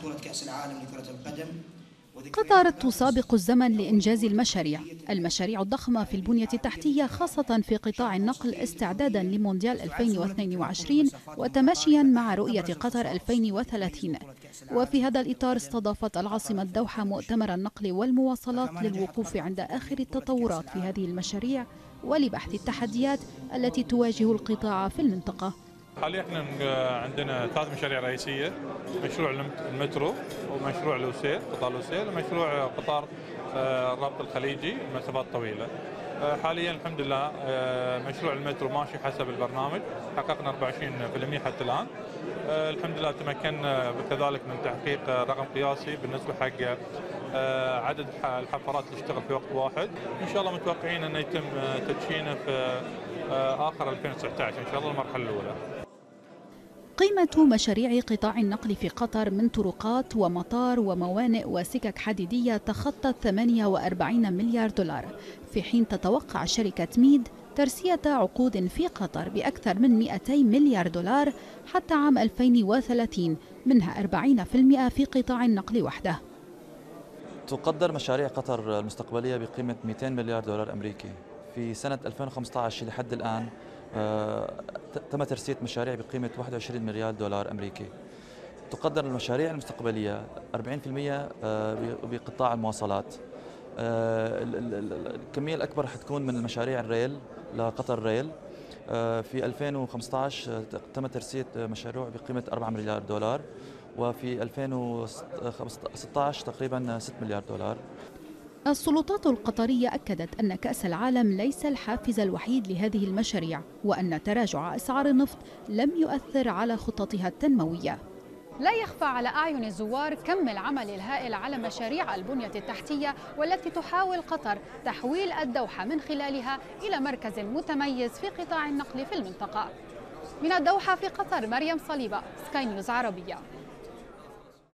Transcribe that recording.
بطولة كأس العالم لكرة القدم. قطر تسابق الزمن لإنجاز المشاريع الضخمة في البنية التحتية خاصة في قطاع النقل استعدادا لمونديال 2022 وتماشيا مع رؤية قطر 2030. وفي هذا الإطار استضافت العاصمة الدوحة مؤتمر النقل والمواصلات للوقوف عند آخر التطورات في هذه المشاريع ولبحث التحديات التي تواجه القطاع في المنطقة. حاليا احنا عندنا 3 مشاريع رئيسيه، مشروع المترو ومشروع لوسيل قطار لوسيل ومشروع قطار الربط الخليجي المسافات الطويله. حاليا الحمد لله مشروع المترو ماشي حسب البرنامج، حققنا 24% حتى الان. الحمد لله تمكنا كذلك من تحقيق رقم قياسي بالنسبه حق عدد الحفارات اللي تشتغل في وقت واحد. ان شاء الله متوقعين انه يتم تدشينه في اخر 2019 ان شاء الله المرحله الاولى. قيمة مشاريع قطاع النقل في قطر من طرقات ومطار وموانئ وسكك حديدية تخطت 48 مليار دولار، في حين تتوقع شركة ميد ترسية عقود في قطر بأكثر من 200 مليار دولار حتى عام 2030، منها 40% في قطاع النقل وحده. تقدر مشاريع قطر المستقبلية بقيمة 200 مليار دولار أمريكي. في سنة 2015 لحد الآن تم ترسية مشاريع بقيمة 21 مليار دولار أمريكي. تقدر المشاريع المستقبلية 40% بقطاع المواصلات. الكمية الأكبر حتكون من المشاريع الريل لقطر ريل. في 2015 تم ترسية مشروع بقيمة 4 مليار دولار، وفي 2016 تقريبا 6 مليار دولار. السلطات القطرية أكدت أن كأس العالم ليس الحافز الوحيد لهذه المشاريع، وأن تراجع أسعار النفط لم يؤثر على خططها التنموية. لا يخفى على أعين الزوار كم العمل الهائل على مشاريع البنية التحتية والتي تحاول قطر تحويل الدوحة من خلالها إلى مركز متميز في قطاع النقل في المنطقة. من الدوحة في قطر، مريم صليبة، سكاي نيوز عربية.